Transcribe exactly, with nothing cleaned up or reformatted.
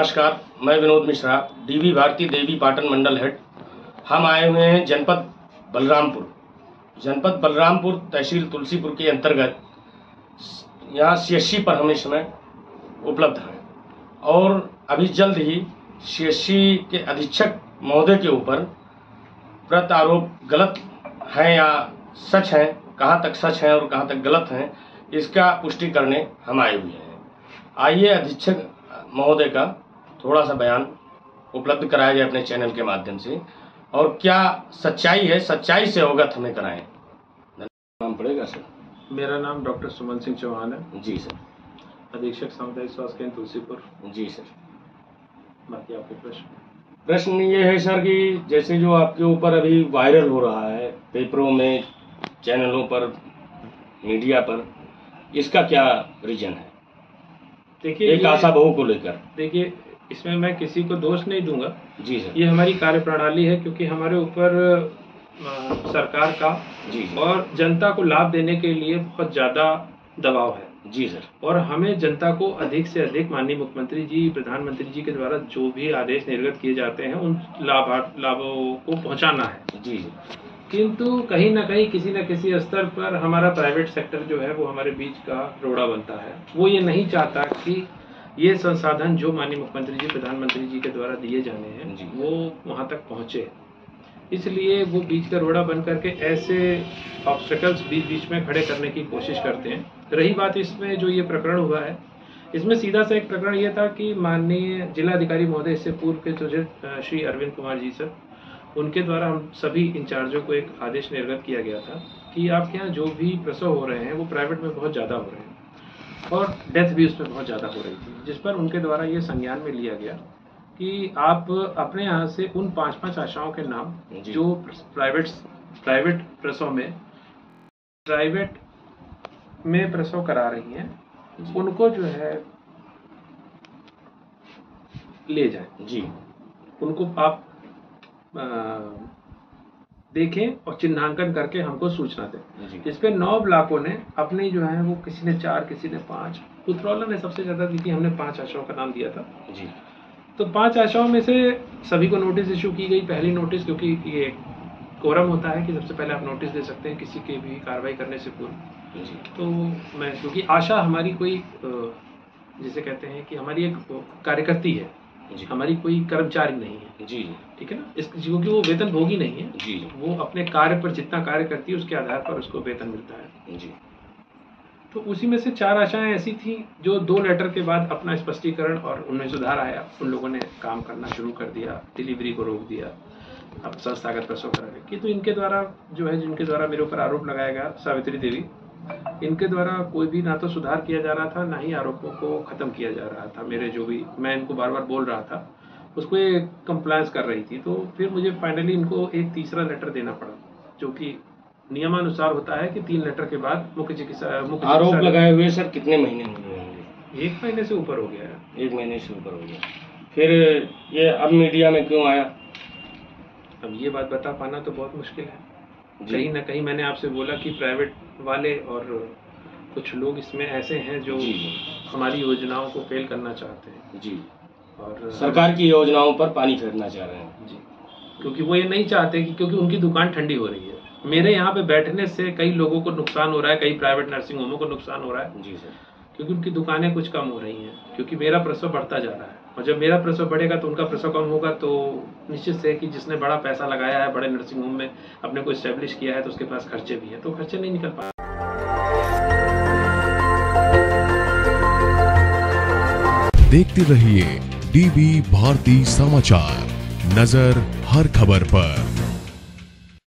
नमस्कार, मैं विनोद मिश्रा, डीवी भारती देवी पाटन मंडल हेड। हम आए हुए हैं जनपद बलरामपुर जनपद बलरामपुर तहसील तुलसीपुर के अंतर्गत। यहाँ सीएससी पर हम इस समय उपलब्ध हैं और अभी जल्द ही सीएससी के अधीक्षक महोदय के ऊपर प्रत्यारोप गलत हैं या सच हैं, कहाँ तक सच हैं और कहाँ तक गलत हैं, इसका पुष्टि करने हम आए हुए हैं। आइए अधीक्षक महोदय का थोड़ा सा बयान उपलब्ध कराया जाए अपने चैनल के माध्यम से, और क्या सच्चाई है, सच्चाई से अवगत हमें कराएं। नाम पड़ेगा सर? मेरा नाम डॉक्टर सुमन सिंह चौहान है। जी सर। अधीक्षक सामुदायिक स्वास्थ्य केंद्र तुलसीपुर। जी सर। बाकी आपके प्रश्न? प्रश्न ये है सर कि जैसे जो आपके ऊपर अभी वायरल हो रहा है पेपरों में, चैनलों पर, मीडिया पर, इसका क्या रीजन है? देखिए, एक आशा बहू को लेकर। देखिए, इसमें मैं किसी को दोष नहीं दूंगा। जी सर। ये हमारी कार्यप्रणाली है, क्योंकि हमारे ऊपर सरकार का जी जी। और जनता को लाभ देने के लिए बहुत ज्यादा दबाव है। जी सर। और हमें जनता को अधिक से अधिक माननीय मुख्यमंत्री जी, प्रधानमंत्री जी के द्वारा जो भी आदेश निर्गत किए जाते हैं उन लाभ लाभों को पहुंचाना है। जी जी। किंतु कहीं ना कहीं किसी न किसी स्तर पर हमारा प्राइवेट सेक्टर जो है वो हमारे बीच का रोड़ा बनता है। वो ये नहीं चाहता कि ये संसाधन जो माननीय मुख्यमंत्री जी, प्रधानमंत्री जी के द्वारा दिए जाने हैं वो वहां तक पहुंचे, इसलिए वो बीच का रोड़ा बन करके ऐसे ऑब्स्टेकल्स बीच बीच में खड़े करने की कोशिश करते हैं। रही बात इसमें जो ये प्रकरण हुआ है, इसमें सीधा सा एक प्रकरण ये था कि माननीय जिलाधिकारी महोदय इससे पूर्व के जो श्री अरविंद कुमार जी सर, उनके द्वारा हम सभी इंचार्जों को एक आदेश निर्गत किया गया था कि आपके यहाँ जो भी प्रसव हो रहे हैं वो प्राइवेट में बहुत ज़्यादा हो रहे हैं और डेथ भी उसमें बहुत ज़्यादा हो रही थी, जिस पर उनके द्वारा ये संज्ञान में लिया गया कि आप अपने यहाँ से उन पांच पांच आशाओं के नाम जो प्राइवेट प्राइवेट प्रसव में प्राइवेट में प्रसव करा रही हैं, उनको जो है ले जाएं। जी, उनको आप आ, देखें और चिन्हांकन करके हमको सूचना दें। इस पे नौ ब्लॉकों ने अपनी जो है वो, किसी ने चार, किसी ने पांच, पुत्रौला ने सबसे ज्यादा दी थी, हमने पांच आशाओं का नाम दिया था। जी, तो पांच आशाओं में से सभी को नोटिस इशू की गई। पहली नोटिस, क्योंकि ये कोरम होता है कि सबसे पहले आप नोटिस दे सकते हैं किसी के भी कार्रवाई करने से पूर्व। तो मैं, क्योंकि आशा हमारी कोई, जिसे कहते हैं कि हमारी एक कार्यकर्ती है, हमारी कोई कर्मचारी नहीं है। जी, ठीक है ना, इस क्योंकि वो वेतन भोगी नहीं है। जी, वो अपने कार्य पर जितना कार्य करती है उसके आधार पर उसको वेतन मिलता है। जी, तो उसी में से चार आशाएं ऐसी थी जो दो लेटर के बाद अपना स्पष्टीकरण और उनमें सुधार आया, उन लोगों ने काम करना शुरू कर दिया, डिलीवरी को रोक दिया, अब संस्थागत प्रसव कराने की। तो इनके द्वारा जो है, जिनके द्वारा मेरे ऊपर आरोप लगाया गया, सावित्री देवी, इनके द्वारा कोई भी ना तो सुधार किया जा रहा था, ना ही आरोपों को खत्म किया जा रहा था। मेरे जो भी, मैं इनको बार बार बोल रहा था, उसको ये कंप्लायंस कर रही थी। तो फिर मुझे फाइनली इनको एक तीसरा लेटर देना पड़ा, जो कि नियमानुसार होता है कि तीन लेटर के बाद मुख्य चिकित्सा मुख्य आरोप लगाए हुए सर कितने महीने हुए होंगे? एक महीने से ऊपर हो गया है। एक महीने से ऊपर हो गया। फिर ये अब मीडिया में क्यों आया? अब ये बात बता पाना तो बहुत मुश्किल है। कहीं ना कहीं मैंने आपसे बोला कि प्राइवेट वाले और कुछ लोग इसमें ऐसे हैं जो हमारी योजनाओं को फेल करना चाहते हैं। जी, और सरकार की योजनाओं पर पानी फेरना चाह रहे हैं। जी, क्योंकि वो ये नहीं चाहते कि, क्योंकि उनकी दुकान ठंडी हो रही है। मेरे यहाँ पे बैठने से कई लोगों को नुकसान हो रहा है, कई प्राइवेट नर्सिंग होमों को नुकसान हो रहा है। जी सर, क्योंकि उनकी दुकानें कुछ कम हो रही हैं, क्योंकि मेरा प्रसव बढ़ता जा रहा है, और जब मेरा प्रसव बढ़ेगा तो उनका प्रसव कम होगा। तो निश्चित से कि जिसने बड़ा पैसा लगाया है बड़े नर्सिंग होम में, अपने को एस्टेब्लिश किया है, तो उसके पास खर्चे भी हैं, तो खर्चे नहीं निकल पा। देखते रहिए डीवी भारती समाचार, नजर हर खबर पर।